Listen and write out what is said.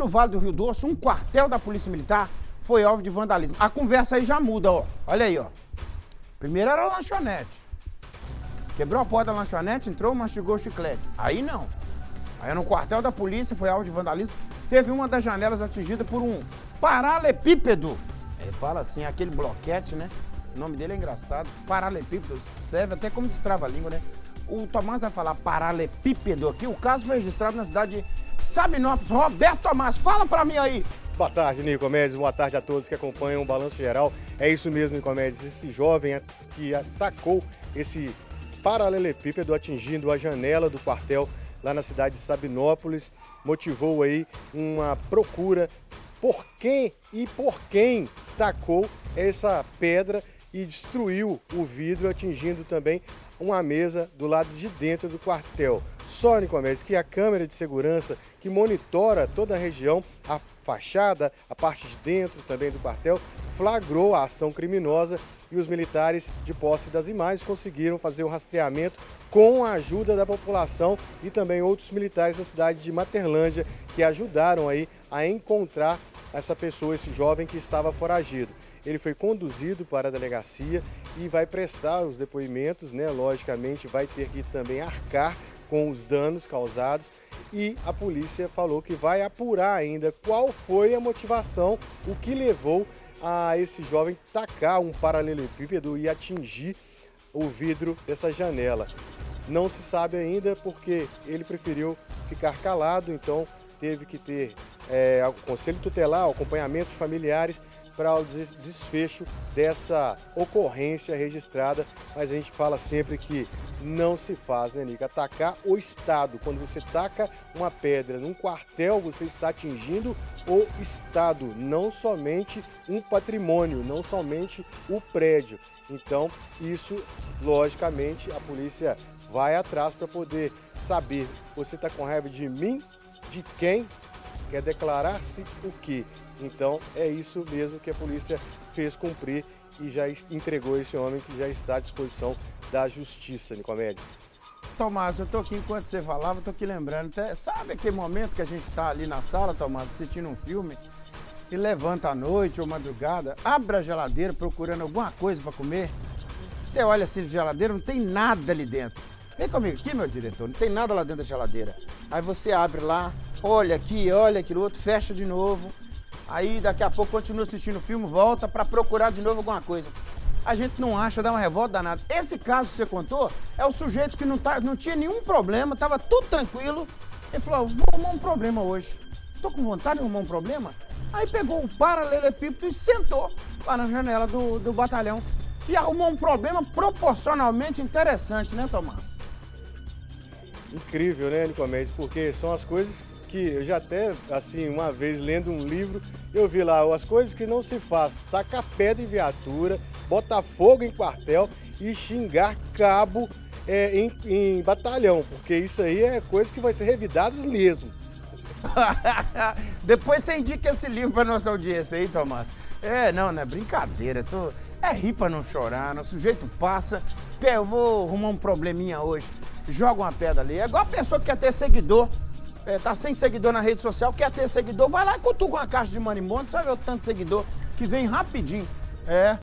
no Vale do Rio Doce, um quartel da Polícia Militar foi alvo de vandalismo. A conversa aí já muda, ó. Olha aí, ó. Primeiro era a lanchonete. Quebrou a porta da lanchonete, entrou, mastigou o chiclete. Aí não. Aí no quartel da polícia foi alvo de vandalismo. Teve uma das janelas atingida por um paralelepípedo. Ele fala assim, aquele bloquete, né? O nome dele é engraçado. Paralelepípedo, serve até como destrava-língua, né? O Tomás vai falar paralelepípedo aqui. O caso foi registrado na cidade de Sabinópolis. Roberto Tomás, fala pra mim aí. Boa tarde, Nicomedes. Boa tarde a todos que acompanham o Balanço Geral. É isso mesmo, Nicomedes. Esse jovem que atacou esse paralelepípedo atingindo a janela do quartel lá na cidade de Sabinópolis, motivou aí uma procura por quem tacou essa pedra e destruiu o vidro, atingindo também uma mesa do lado de dentro do quartel. Só, Nicomedes, que a câmera de segurança que monitora toda a região, a fachada, a parte de dentro também do quartel, flagrou a ação criminosa e os militares, de posse das imagens, conseguiram fazer o rastreamento com a ajuda da população e também outros militares da cidade de Materlândia que ajudaram aí a encontrar essa pessoa, esse jovem que estava foragido. Ele foi conduzido para a delegacia e vai prestar os depoimentos, né? Logicamente vai ter que também arcar com os danos causados e a polícia falou que vai apurar ainda qual foi a motivação, o que levou a esse jovem tacar um paralelepípedo e atingir o vidro dessa janela. Não se sabe ainda porque ele preferiu ficar calado, então teve que ter o conselho tutelar, acompanhamento de familiares para o desfecho dessa ocorrência registrada, mas a gente fala sempre que não se faz, né, Nico? Atacar o Estado. Quando você taca uma pedra num quartel, você está atingindo o Estado, não somente um patrimônio, não somente o prédio. Então, isso, logicamente, a polícia vai atrás para poder saber, você está com raiva de mim, de quem, quer declarar-se o quê? Então, é isso mesmo que a polícia fez cumprir e já entregou esse homem que já está à disposição da justiça, Nicomedes. Tomás, eu tô aqui, enquanto você falava, eu tô aqui lembrando, sabe aquele momento que a gente tá ali na sala, Tomás, assistindo um filme e levanta à noite ou madrugada, abre a geladeira procurando alguma coisa para comer, você olha assim na geladeira, não tem nada ali dentro. Vem comigo aqui, meu diretor, não tem nada lá dentro da geladeira. Aí você abre lá, olha aqui, olha aquilo outro, fecha de novo. Aí daqui a pouco continua assistindo o filme, volta para procurar de novo alguma coisa. A gente não acha, dá uma revolta danada. Esse caso que você contou é o sujeito que não tinha nenhum problema, tava tudo tranquilo. Ele falou, vou arrumar um problema hoje. Tô com vontade de arrumar um problema? Aí pegou o paralelepípedo e sentou lá na janela do batalhão. E arrumou um problema proporcionalmente interessante, né, Tomás? Incrível, né, Nicomedes? Porque são as coisas que eu já até, assim, uma vez lendo um livro, eu vi lá as coisas que não se faz. Tacar pedra em viatura, botar fogo em quartel e xingar cabo em batalhão, porque isso aí é coisa que vai ser revidada mesmo. Depois você indica esse livro para nossa audiência aí, Tomás. Não é brincadeira, é rir pra não chorar, o sujeito passa, eu vou arrumar um probleminha hoje, joga uma pedra ali. É igual a pessoa que quer ter seguidor, tá sem seguidor na rede social, quer ter seguidor, vai lá e cutuca uma caixa de marimbondo, você vai ver o tanto de seguidor que vem rapidinho.